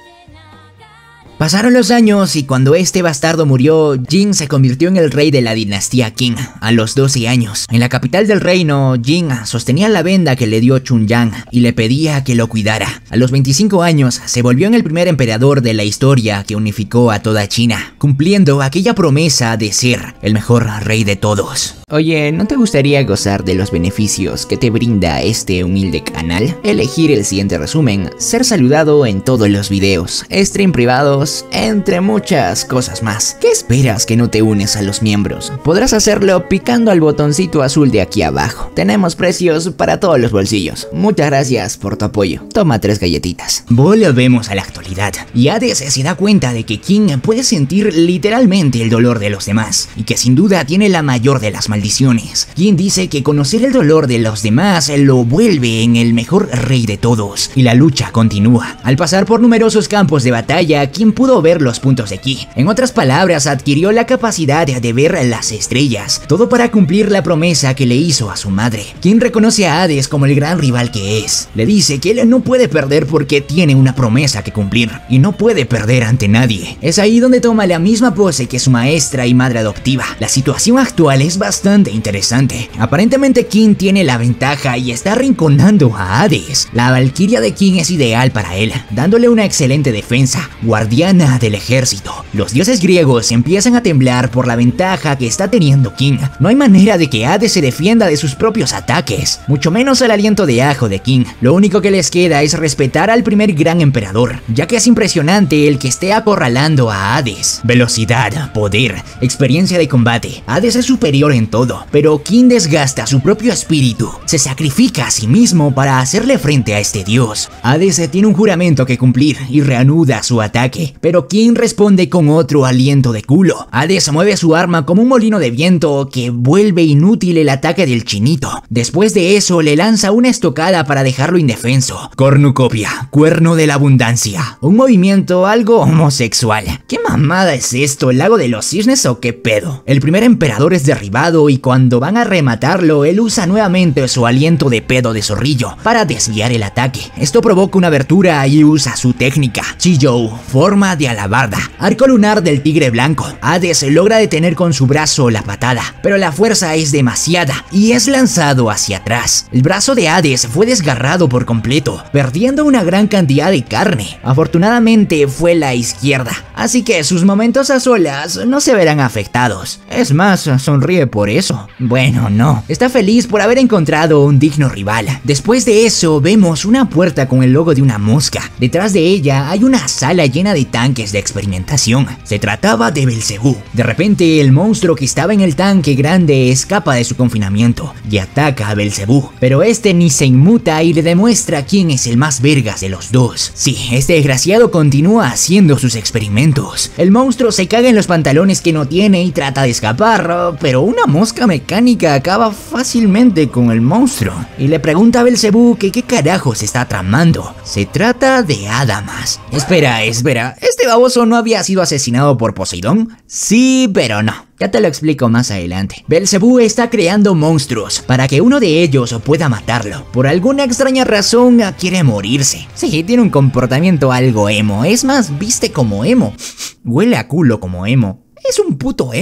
B: Pasaron los años y cuando este bastardo murió, Jin se convirtió en el rey de la dinastía Qin a los 12 años. En la capital del reino, Jin sostenía la venda que le dio Chunhyang y le pedía que lo cuidara. A los 25 años se volvió en el primer emperador de la historia que unificó a toda China, cumpliendo aquella promesa de ser el mejor rey de todos. Oye, ¿no te gustaría gozar de los beneficios que te brinda este humilde canal? Elegir el siguiente resumen, ser saludado en todos los videos, stream privados, entre muchas cosas más. ¿Qué esperas que no te unes a los miembros? Podrás hacerlo picando al botoncito azul de aquí abajo. Tenemos precios para todos los bolsillos. Muchas gracias por tu apoyo. Toma 3 galletitas.
A: Volvemos a la actualidad y Hades se da cuenta de que Qin puede sentir literalmente el dolor de los demás y que sin duda tiene la mayor de las maldiciones. Qin dice que conocer el dolor de los demás lo vuelve en el mejor rey de todos y la lucha continúa. Al pasar por numerosos campos de batalla, Qin pudo ver los puntos de Ki. En otras palabras, adquirió la capacidad de ver las estrellas, todo para cumplir la promesa que le hizo a su madre. Qin reconoce a Hades como el gran rival que es. Le dice que él no puede perder porque tiene una promesa que cumplir y no puede perder ante nadie. Es ahí donde toma la misma pose que su maestra y madre adoptiva. La situación actual es bastante interesante. Aparentemente Qin tiene la ventaja y está arrinconando a Hades. La valquiria de Qin es ideal para él, dándole una excelente defensa, guardiana del ejército. Los dioses griegos empiezan a temblar por la ventaja que está teniendo Qin. No hay manera de que Hades se defienda de sus propios ataques, mucho menos el aliento de ajo de Qin. Lo único que les queda es respetar al primer gran emperador, ya que es impresionante el que esté acorralando a Hades. Velocidad, poder, experiencia de combate. Hades es superior en todo, pero Qin desgasta su propio espíritu, se sacrifica a sí mismo para hacerle frente a este dios. Hades tiene un juramento que cumplir y reanuda su ataque, pero Qin responde con otro aliento de culo. Hades mueve su arma como un molino de viento que vuelve inútil el ataque del chinito. Después de eso le lanza una estocada para dejarlo indefenso. Cornucopia, cuerno de la abundancia. Un movimiento algo homosexual. ¿Qué mamada es esto? ¿El lago de los cisnes o qué pedo? El primer emperador es derribado y cuando van a rematarlo, él usa nuevamente su aliento de pedo de zorrillo para desviar el ataque. Esto provoca una abertura y usa su técnica. Chiyou, forma de alabarda. Arco lunar del tigre blanco. Hades logra detener con su brazo la patada, pero la fuerza es demasiada y es lanzado hacia atrás. El brazo de Hades fue desgarrado por completo, perdiendo una gran cantidad de carne. Afortunadamente fue la izquierda, así que sus momentos a solas no se verán afectados. Es más, sonríe por eso. Bueno, no. Está feliz por haber encontrado un digno rival. Después de eso, vemos una puerta con el logo de una mosca. Detrás de ella hay una sala llena de tanques de experimentación. Se trataba de Belcebú. De repente, el monstruo que estaba en el tanque grande escapa de su confinamiento y ataca a Belcebú. Pero este ni se inmuta y le demuestra quién es el más vergas de los dos. Sí, este desgraciado continúa haciendo sus experimentos. El monstruo se caga en los pantalones que no tiene y trata de escapar, pero una mosca mecánica acaba fácilmente con el monstruo y le pregunta a Belcebú que qué carajos está tramando. Se trata de Adamas. Espera, ¿este baboso no había sido asesinado por Poseidón? Sí, pero no. Ya te lo explico más adelante. Belcebú está creando monstruos para que uno de ellos pueda matarlo. Por alguna extraña razón quiere morirse. Sí, tiene un comportamiento algo emo. Es más, viste como emo. Huele a culo como emo. Es un puto emo.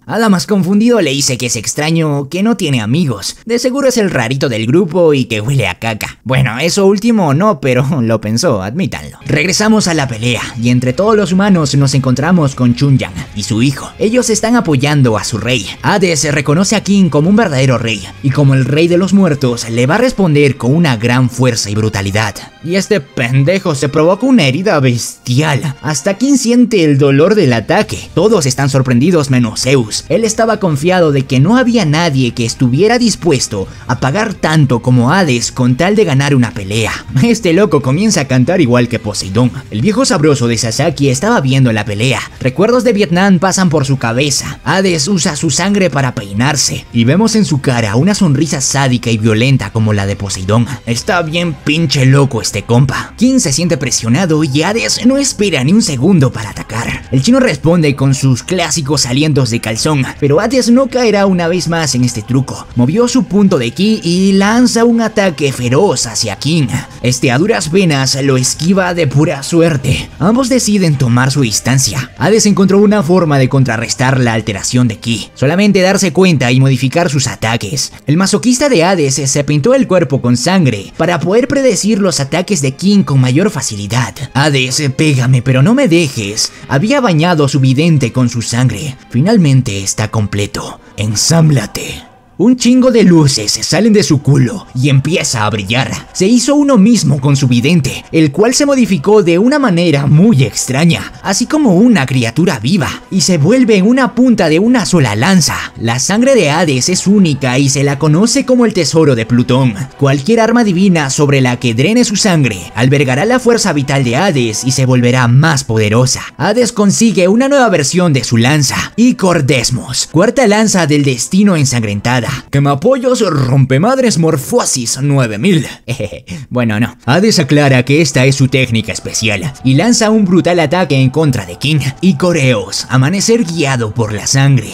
A: Adamas confundido le dice que es extraño, que no tiene amigos. De seguro es el rarito del grupo y que huele a caca. Bueno, eso último no, pero lo pensó, admítanlo. Regresamos a la pelea y entre todos los humanos nos encontramos con Chunyan y su hijo. Ellos están apoyando a su rey. Hades reconoce a King como un verdadero rey y como el rey de los muertos le va a responder con una gran fuerza y brutalidad. Y este pendejo se provoca una herida bestial. Hasta King siente el dolor del ataque. Todos están sorprendidos menos Zeus. Él estaba confiado de que no había nadie que estuviera dispuesto a pagar tanto como Hades con tal de ganar una pelea. Este loco comienza a cantar igual que Poseidón. El viejo sabroso de Sasaki estaba viendo la pelea. Recuerdos de Vietnam pasan por su cabeza. Hades usa su sangre para peinarse y vemos en su cara una sonrisa sádica y violenta como la de Poseidón. Está bien pinche loco este compa. King se siente presionado y Hades no espera ni un segundo para atacar. El chino responde con sus clásicos alientos de calzón, pero Hades no caerá una vez más en este truco. Movió su punto de ki y lanza un ataque feroz hacia King. Este a duras penas lo esquiva de pura suerte. Ambos deciden tomar su distancia. Hades encontró una forma de contrarrestar la alteración de ki, solamente darse cuenta y modificar sus ataques. El masoquista de Hades se pintó el cuerpo con sangre para poder predecir los ataques de King con mayor facilidad. Hades, pégame pero no me dejes. Había bañado su vidente con su sangre. Finalmente está completo. Ensámblate. Un chingo de luces salen de su culo y empieza a brillar. Se hizo uno mismo con su vidente, el cual se modificó de una manera muy extraña, así como una criatura viva, y se vuelve en una punta de una sola lanza. La sangre de Hades es única y se la conoce como el tesoro de Plutón. Cualquier arma divina sobre la que drene su sangre albergará la fuerza vital de Hades y se volverá más poderosa. Hades consigue una nueva versión de su lanza, Icor Desmos, cuarta lanza del destino ensangrentada. Quemapollos rompemadres morfosis 9000. Bueno, no. Hades aclara que esta es su técnica especial y lanza un brutal ataque en contra de King y Coreos, amanecer guiado por la sangre.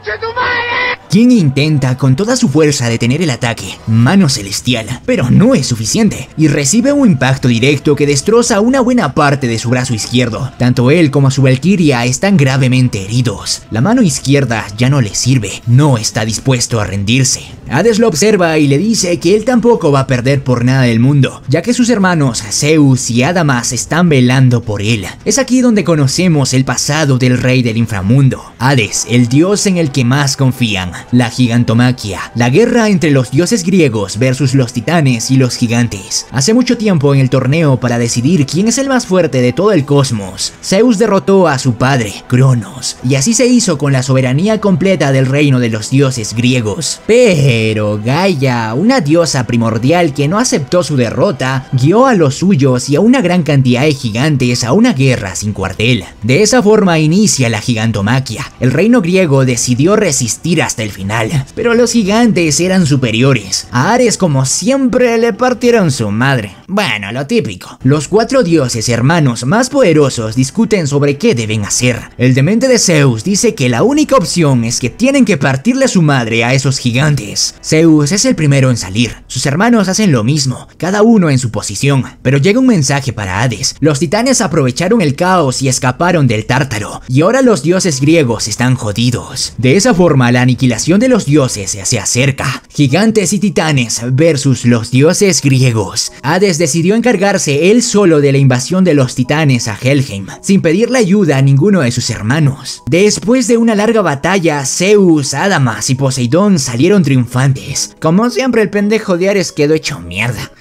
A: King intenta con toda su fuerza detener el ataque, mano celestial, pero no es suficiente y recibe un impacto directo que destroza una buena parte de su brazo izquierdo. Tanto él como su valquiria están gravemente heridos. La mano izquierda ya no le sirve, no está dispuesto a rendirse. Hades lo observa y le dice que él tampoco va a perder por nada del mundo, ya que sus hermanos Zeus y Adamas están velando por él. Es aquí donde conocemos el pasado del rey del inframundo, Hades, el dios en el que más confían. La gigantomaquia, la guerra entre los dioses griegos versus los titanes y los gigantes. Hace mucho tiempo en el torneo para decidir quién es el más fuerte de todo el cosmos, Zeus derrotó a su padre, Cronos, y así se hizo con la soberanía completa del reino de los dioses griegos. Pero Gaia, una diosa primordial que no aceptó su derrota, guió a los suyos y a una gran cantidad de gigantes a una guerra sin cuartel. De esa forma inicia la gigantomaquia. El reino griego decidió resistir hasta el final, pero los gigantes eran superiores. A Ares, como siempre, le partieron su madre. Bueno, lo típico. Los cuatro dioses hermanos más poderosos discuten sobre qué deben hacer. El demente de Zeus dice que la única opción es que tienen que partirle su madre a esos gigantes. Zeus es el primero en salir. Sus hermanos hacen lo mismo, cada uno en su posición. Pero llega un mensaje para Hades. Los titanes aprovecharon el caos y escaparon del Tártaro, y ahora los dioses griegos están jodidos. De esa forma, la aniquilación de los dioses se acerca. Gigantes y titanes versus los dioses griegos. Hades decidió encargarse él solo de la invasión de los titanes a Helheim, sin pedirle ayuda a ninguno de sus hermanos. Después de una larga batalla, Zeus, Adamas y Poseidón salieron triunfantes. Como siempre, el pendejo de Ares quedó hecho mierda.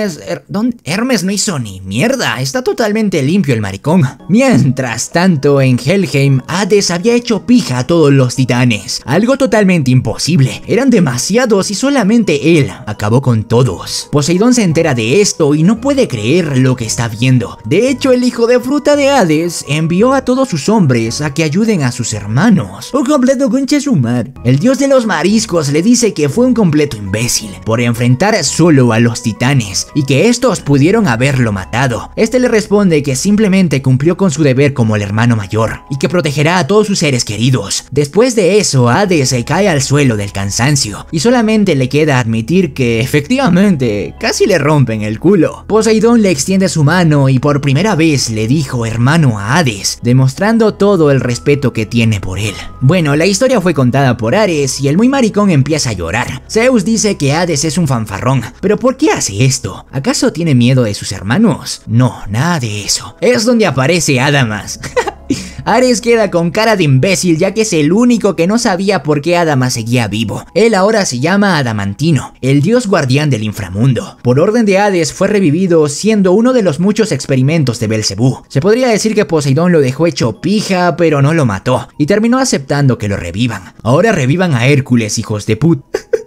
A: Hermes no hizo ni mierda, está totalmente limpio el maricón. Mientras tanto, en Helheim, Hades había hecho pija a todos los titanes, algo totalmente imposible. Eran demasiados y solamente él acabó con todos. Poseidón se entera de esto y no puede creer lo que está viendo. De hecho, el hijo de fruta de Hades envió a todos sus hombres a que ayuden a sus hermanos. Un completo concha su madre. El dios de los mariscos le dice que fue un completo imbécil por enfrentar solo a los titanes y que estos pudieron haberlo matado. Este le responde que simplemente cumplió con su deber como el hermano mayor y que protegerá a todos sus seres queridos. Después de eso, Hades se cae al suelo del cansancio y solamente le queda admitir que efectivamente casi le rompen el culo. Poseidón le extiende su mano y por primera vez le dijo hermano a Hades, demostrando todo el respeto que tiene por él. Bueno, la historia fue contada por Ares y el muy maricón empieza a llorar. Zeus dice que Hades es un fanfarrón, pero ¿por qué hace esto? ¿Acaso tiene miedo de sus hermanos? No, nada de eso. Es donde aparece Adamas. Ares queda con cara de imbécil ya que es el único que no sabía por qué Adamas seguía vivo. Él ahora se llama Adamantino, el dios guardián del inframundo. Por orden de Hades fue revivido siendo uno de los muchos experimentos de Belcebú. Se podría decir que Poseidón lo dejó hecho pija pero no lo mató y terminó aceptando que lo revivan. Ahora revivan a Hércules, hijos de put.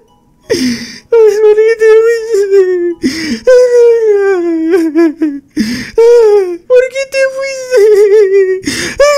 A: ¿Por qué te fuiste?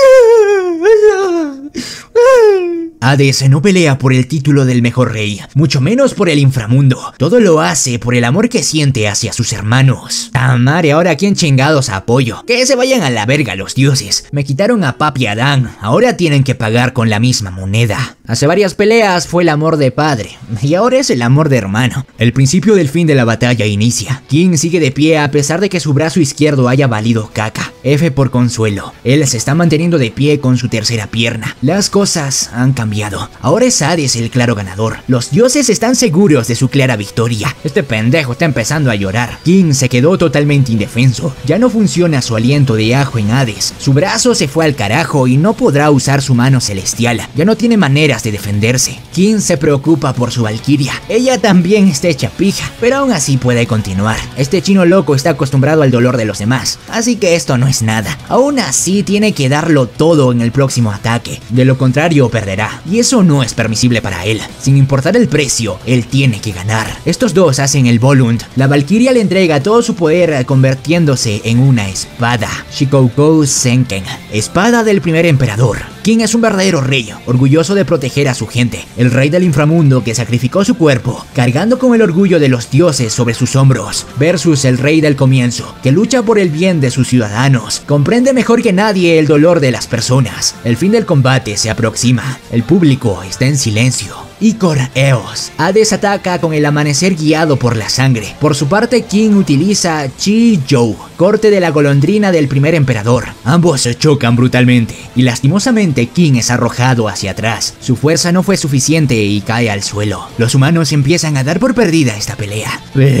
A: Hades no pelea por el título del mejor rey, mucho menos por el inframundo. Todo lo hace por el amor que siente hacia sus hermanos. Tamare, ahora quién chingados apoyo. Que se vayan a la verga los dioses. Me quitaron a papi Adán, ahora tienen que pagar con la misma moneda. Hace varias peleas fue el amor de padre, y ahora es el amor de hermano. El principio del fin de la batalla inicia. King sigue de pie a pesar de que su brazo izquierdo haya valido caca. F por consuelo. Él se está manteniendo de pie con su tercera pierna. Las cosas han cambiado. Ahora es Hades el claro ganador. Los dioses están seguros de su clara victoria. Este pendejo está empezando a llorar. King se quedó totalmente indefenso. Ya no funciona su aliento de ajo en Hades. Su brazo se fue al carajo y no podrá usar su mano celestial. Ya no tiene maneras de defenderse. King se preocupa por su valquiria. Ella también está hecha pija, pero aún así puede continuar. Este chino loco está acostumbrado al dolor de los demás, así que esto no es nada. Aún así tiene que darlo todo en el próximo ataque, de lo contrario perderá, y eso no es permisible para él. Sin importar el precio, él tiene que ganar. Estos dos hacen el Volund. La valquiria le entrega todo su poder convirtiéndose en una espada. Shikoku Senken, espada del primer emperador. King es un verdadero rey, orgulloso de proteger a su gente, el rey del inframundo que sacrificó su cuerpo, cargando con el orgullo de los dioses sobre sus hombros, versus el rey del comienzo, que lucha por el bien de sus ciudadanos, comprende mejor que nadie el dolor de las personas. El fin del combate se aproxima, el público está en silencio. Icor Eos. Hades ataca con el amanecer guiado por la sangre. Por su parte, King utiliza Chi-Jou, corte de la golondrina del primer emperador. Ambos se chocan brutalmente y lastimosamente King es arrojado hacia atrás. Su fuerza no fue suficiente y cae al suelo. Los humanos empiezan a dar por perdida esta pelea,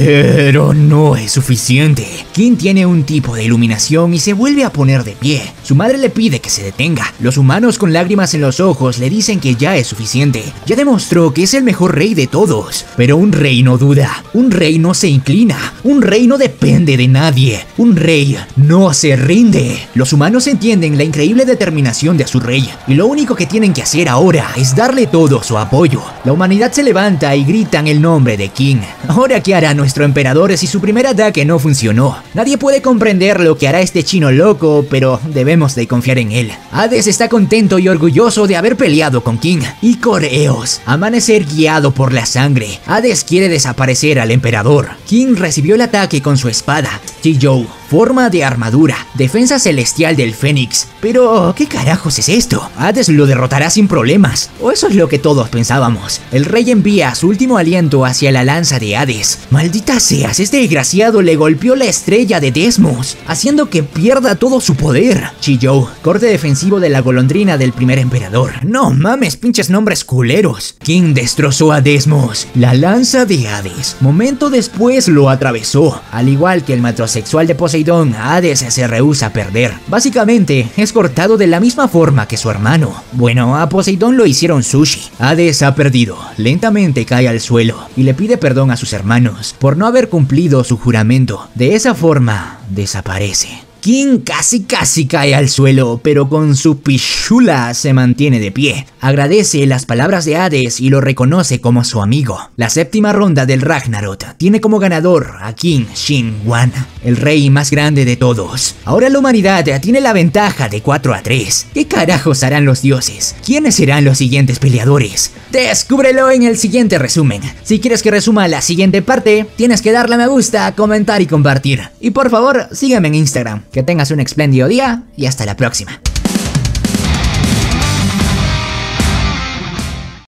A: pero no es suficiente. King tiene un tipo de iluminación y se vuelve a poner de pie. Su madre le pide que se detenga. Los humanos con lágrimas en los ojos le dicen que ya es suficiente. Ya demostró que es el mejor rey de todos, pero un rey no duda, un rey no se inclina, un rey no depende de nadie, un rey no se rinde. Los humanos entienden la increíble determinación de su rey y lo único que tienen que hacer ahora es darle todo su apoyo. La humanidad se levanta y gritan el nombre de King. Ahora, ¿qué hará nuestro emperador si su primer ataque no funcionó? Nadie puede comprender lo que hará este chino loco, pero debemos de confiar en él. Hades está contento y orgulloso de haber peleado con King. Icor Eos. Amanecer guiado por la sangre. Hades quiere desaparecer al emperador. King recibió el ataque con su espada. Chi-Jou, forma de armadura, defensa celestial del Fénix. Pero, ¿qué carajos es esto? Hades lo derrotará sin problemas, o eso es lo que todos pensábamos. El rey envía su último aliento hacia la lanza de Hades. Maldita seas, este desgraciado le golpeó la estrella de Desmos, haciendo que pierda todo su poder. Chi-Jou, corte defensivo de la golondrina del primer emperador. No mames, pinches nombres culeros. King destrozó a Desmos. La lanza de Hades, momento después lo atravesó. Al igual que el matrosexual de Poseidón, Hades se rehúsa a perder. Básicamente, es cortado de la misma forma que su hermano. Bueno, a Poseidón lo hicieron sushi. Hades ha perdido. Lentamente cae al suelo y le pide perdón a sus hermanos por no haber cumplido su juramento. De esa forma, desaparece. King casi cae al suelo, pero con su pichula se mantiene de pie. Agradece las palabras de Hades y lo reconoce como su amigo. La séptima ronda del Ragnarok tiene como ganador a King Shin-Wan, el rey más grande de todos. Ahora la humanidad tiene la ventaja de 4-3. ¿Qué carajos harán los dioses? ¿Quiénes serán los siguientes peleadores? Descúbrelo en el siguiente resumen. Si quieres que resuma la siguiente parte, tienes que darle a me gusta, comentar y compartir. Y por favor, sígueme en Instagram. Que tengas un espléndido día y hasta la próxima.